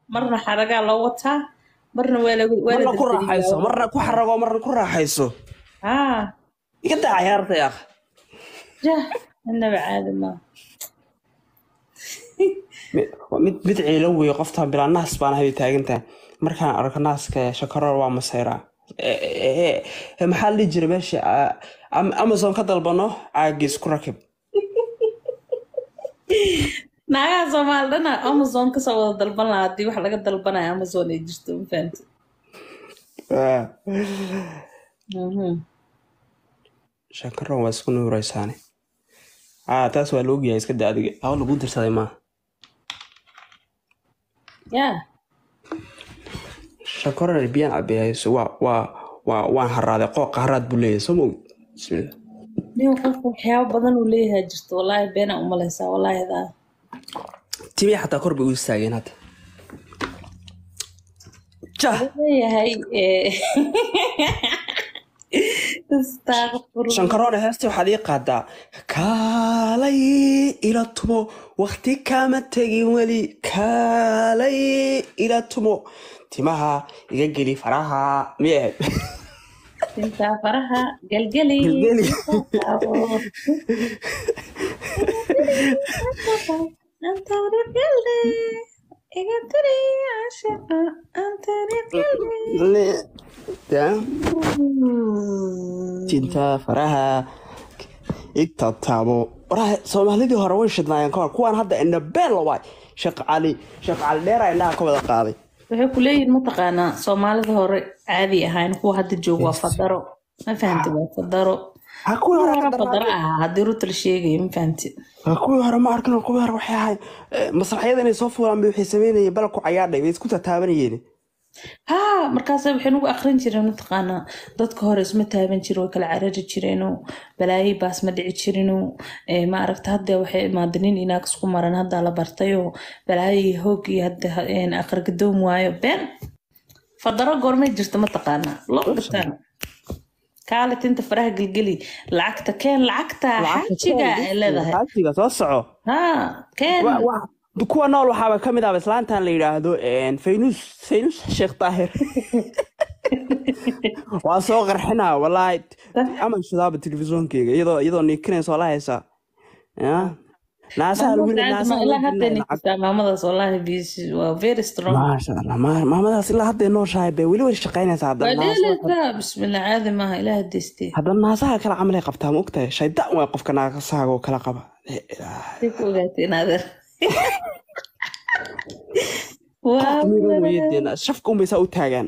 مرنا حرقة لوطها مرنا ولا مرنا كل دلدلي راحيسو مرنا كل حرقة مرنا كل راحيسو يقطع عيارته يا أخي جه النبي عادي ما mid ciilow qofta bila naas baan hay taagantaa markaan arko naaska shakaro waa masayra maxaa la jiray meesha Amazon ka dalbano caagis ku rakib naagaha Soomaalidana Amazon ka soo wada dalban lahaa hadii wax laga dalbanayo Amazon ay jirto ma fahanti shakaro waa isku nuuraysaane taas waa loo geeyay iska daadiga aw lagu dirsaday ma shakaro biyan abeeyso waan haraaday qooq haraad buu leeyahay soo moog bismillah niyo qofku waxyaabo badan uu leeyahay jirto wallahi beena u malaysaa wallahi daa timi xataa kor bay u istaageen hadda leeyahay shankaroon heesta waxaad ii qaadaa kaalay ila tumo waqti kama tegin weli kaalay ila tumo timaha iga geli faraha miyahed tinta faraha galgali أنت رجلي إجتري عشقة أنت رجلي tinta faraha igtaabtaabo waraha Soomaalidii hore way shidnaayeen ka hor kuwan hadda inna beel waay shaq cali dheer ay indhaha ka wada qaaday waxay ku leeyihiin mataqaanaa Soomaalida hore caadi ahaan kuwa hadda jooga waa fadaro ma fahanti waa fadaro kuwa hore fadaro hadii ruuta la sheegay ma fahanti kuwa hore ma arkin kuwa hore waxay ahay masraxyada inay soo fuulaan bay waxay sameynayeen balku cayaadhay way isku tataabanayeen markaas waxay nagu akhrin jireen mataqaanaa dadka hore isma taaban jiray oo kala carari jireen oo balaayi baas ma dhici jirin oo ma aragta hadda waxay imaadeen inaag isku maran hadda la bartay oo balaayi hoogi hadda aqar gadoom waayo been fadaro goormay jirta mataqaanaa loo dhigtaan kaalit inta faraha gilgili lacagta keen lacagta xajiga leedahay xajiga soo soco keen kuwa nool waxaaba ka mid ah islaantan la yiraahdo Faynus Sheekh Tahir waa soo qarxinaa wallahi ama shadaab telefisoonkeyga iyadoo niikinayso la haysa naasa lagu leeyahay ilaa hadda ninkista maamadaas wallahi bis waa very strong maasha Allah maamadaas ilaa hadda noo shaaybe wali shaqeynaysa hadda naasa bismillah caadi ma ilaaha deystay hadda naasaha kala camalay qabtaa ma ogtahay shaydaan waa qofka naasaha oo kala qaba shafka umaysaa u taagaan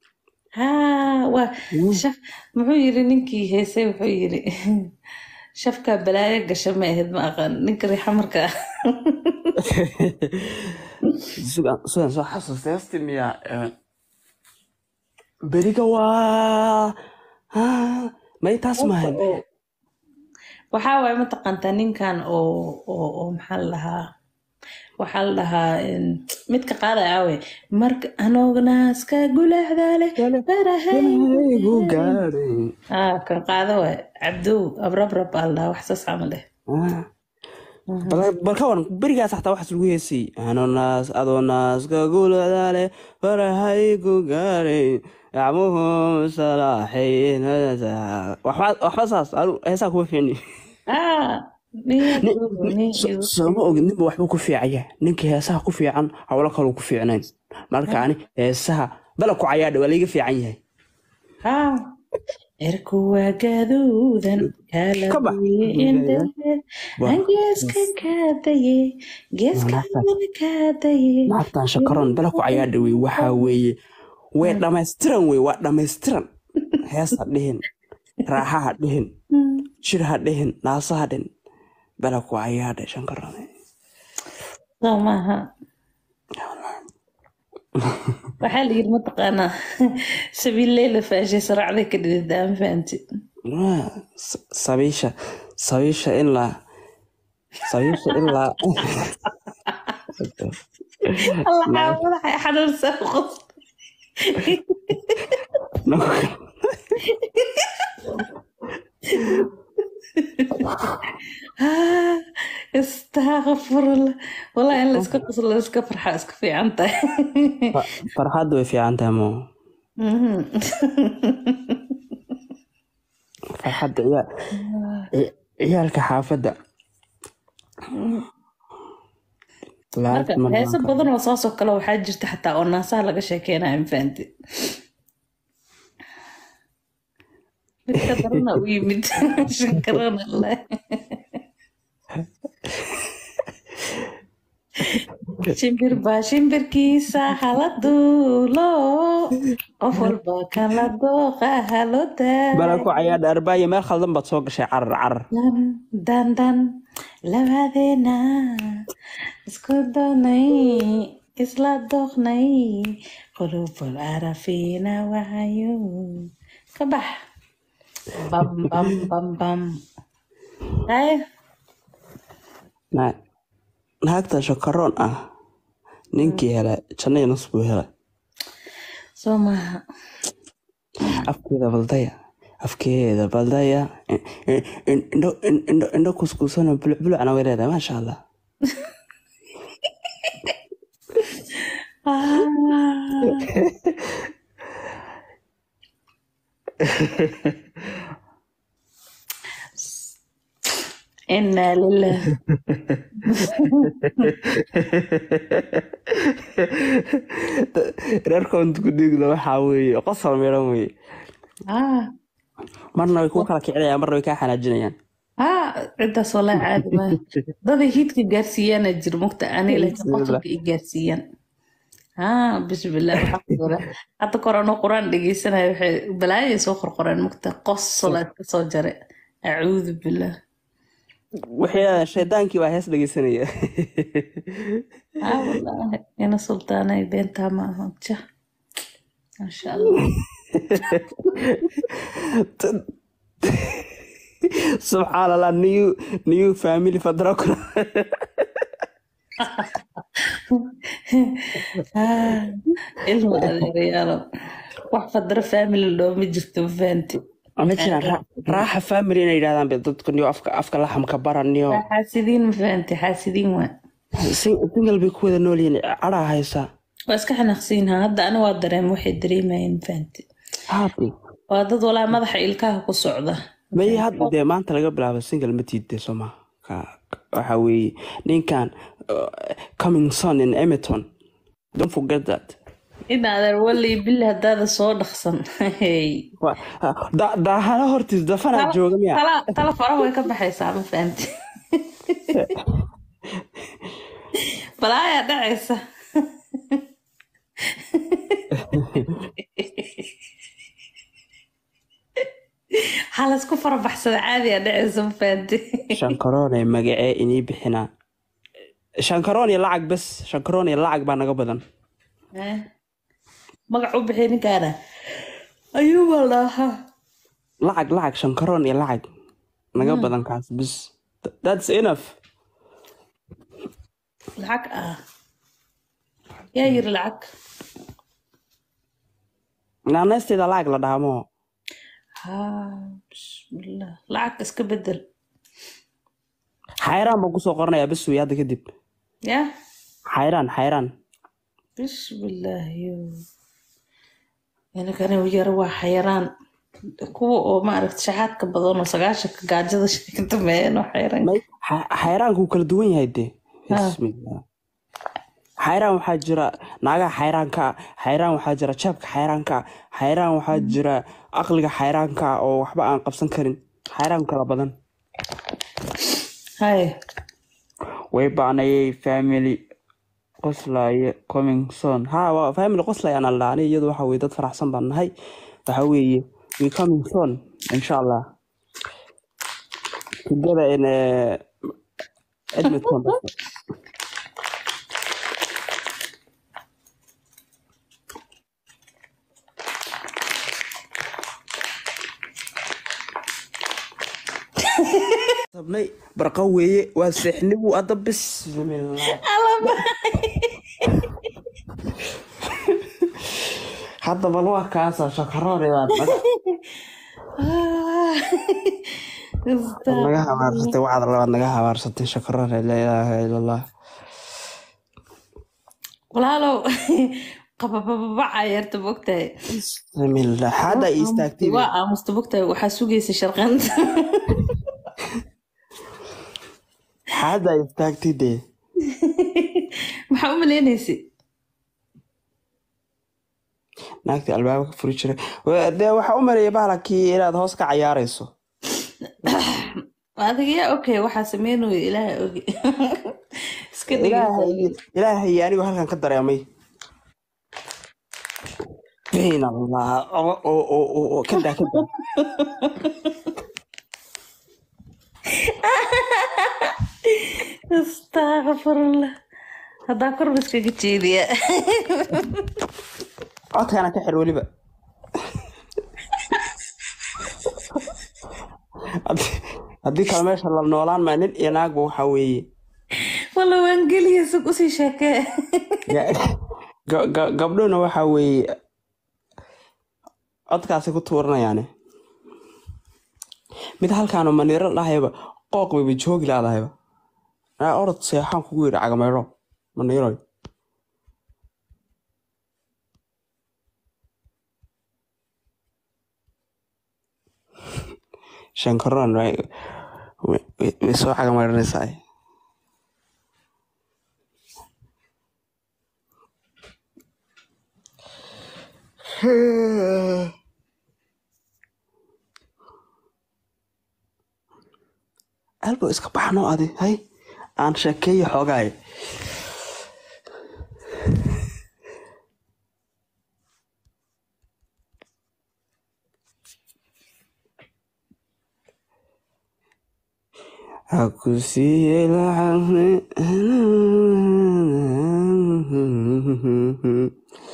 shaf muxuu yiri ninkii heesay wuxuu yiri shafka balaayo gasha ma ahayd ma aqaan ninka riixa markaa sugan soo xasuustay astimiya beriga waa may taas maahan waxaa waaye mataqaantaa ninkan oo maxaa lahaa waxaa la dhahaa midka qaadaya awe marka anoognaaska gulaxdaale barahaygu gaaray kan qaado waay cabdow abrabrab baa la dhahaa wax saas camal eh bal ka waran berigaas xataa waxaas lagu heesay adoognaaska gulaxdaale barahaygu gaaray yacmuhu salaaxayn waxba saas heesaa kuwa fiicni sooma ogid ninba waxbuu ku fiicaya ninka heesaha ku fiican hawlo kaluu ku fiicnayn markaani heesaha bala ku cayaadha waa layga fiican yahay cirku waa gaduudan geeskan kaadaye geeskan kaadaye naagtan shakaroon bala ku cayaadha wey waxaa weeye way dhammaystiran wey waa dhammaystiran heesa dhihin raaxaha dhihin jir ha dhihin naasaha dhihin bala ku cayaadha shankarone maaha waxaa la yiri mataqaanaa sabiileyla faashay saracday ka dhidida ma fahanti sabiisha ilaa Allah waxay xanuunsan qof استغفر الله والله إن لسك قصر لسك فرحة اسك في عنته. farxaddu way fiican tahay moo farxadda ciyaalka xaafadda marka lacagta ma heesa noqon badan oo saas oo kale waxaa jirta xataa oo naasaha laga sheekeynayo ma fahanti midka darana u yimid shankarana leh shimbir baa shimbirkiisa hala duulo qof walba kan la dooqa halo bala ku daayo cayaadha arbaayo meel khaldan baad soo gashay carar dan labadeena isku doonay isla dooqnay qulubul arafiina wahayo ka bax bam bam bam bam hay naagta shakaroon ah ninkii helay jannay nus buu helay soo maaha afkeeda baldaya indho kuskuusano bulcana way leedahay maasha allah inaa lilah reerkoonta ku dhiigda waxaa weeye qosol meedhan weye marna way kuu kala kicinayaan marna way kaa xanaajinayaan cidaas walaa caadi maayo daday hiidka gaarsiiyaana jir mugta ani laakiin qosolka i gaarsiiyaan bismillah waxaa ku jira hadda kor anoo qur-aan dhegeysanayo waxay balaayay soo qorqoreen mugta qosolaad ka soo jare acuudu billah waxay shaydaankii baa hees dhegeysanaya wallaahi ina sultaanay beentaa ma aha ja maasha allah subxaan allah new family fadrakuna ilma adeerayaalo wax fadra family dhooma jirto ma fahanti ma jiraan raaxa family inay yidhahdaan dadku niyo afka laxamka baran niyo xaasidiin ma fahanti xaasidiin waa single bay ku wada nool yihiin cadhaa haysaa waa iska xanaaqsiinhaa hadda ana waa dareem waxay dareemayeen ma fahanti waa dad walaa madaxa ilkaha ku socda may hadda dee maanta laga bilaabo single ma tiidde sooma waxa weeye ninkan coming son in Emerton don't forget that inaadan wallay billah haddaada soo dhaqsan daahana hortiis dafanaa jooga miya tala faraha way ka baxaysaa ma fahanti balaayaa dhacaysa halasku farabaxsada caadiyaa dhacaysa ma fahanti shankaroon ee magacee inii bixinaa shankaroon iyo lacag bes shankaroon iyo lacag baa naga badan magac u bixi ninkaana ayuuba lahaa lacag shankaroon iyo lacag naga badan kaas bis that's enough lacag yaa yiri lacag naanaysteeda lacag la dhaamo bismillah lacag iska bedel xayraan baan kusoo qoranayaa bis wey hadda kadib ya xayraan bismillah inakani yar waa xayraan kuwa oo maaragta shaxaadka badan oo 9 gaajada sheegta meeno xayraanku kala duwan yahay dee bismillah xayraan waxaa jira naagaha xayraanka xayraan waxaa jira jaabka xayraanka xayraan waxaa jira aqliga xayraanka oo waxba aan qabsan karin xayraan kala badan way baanayay family qoslaaye coming soon waa family qoslaaye aan aldhaani iyadu waxa weye dad faraxsan baan nahay waxa weeye we coming soon insha allah together in Edmonton sabnay barqa weeye waa seexnibu hadda bismillah hadda bal waa kaasa shakaroonayaan naga habaarsatay waxaad labaad naga habaarsatay shakaroon laa ilaaha ila allah walaalow qabababaca yarta bogtahay بسم الله حدا يستاكتي waa aamusta bogtahay waxaa sugaysa sharqanta حدا يستاكتي دي maxaa u malaynaysa naagtii albaabka furi jiray dee waxa u maleeyay bahalkii inaad hoos ka cayaarayso adiga yaa okay waxaa sameynaya ilaaha ogi iska dhigaysa ilaahay anigu halkan ka dareemay بين الله كذا كذا astaqfirullah haddaa kor bas kaga jeediya codkana ka xir weliba haddii kale meesha la noolaan maa nin iyo naagba waxaa weeye walla waan geliya sug usii sheekee gabdhona waxaa weeye codkaasi ku tuuranayaane mid halkaanu maniiro dhahayba qooq bayba joogi laadahayba orod seexaan kugu yidhi cagameero maniiroy shankaroon way soo cagameeranaysaa albo iska baxno adi hay aan sheekeeyo xoogaay aku siiyey lacag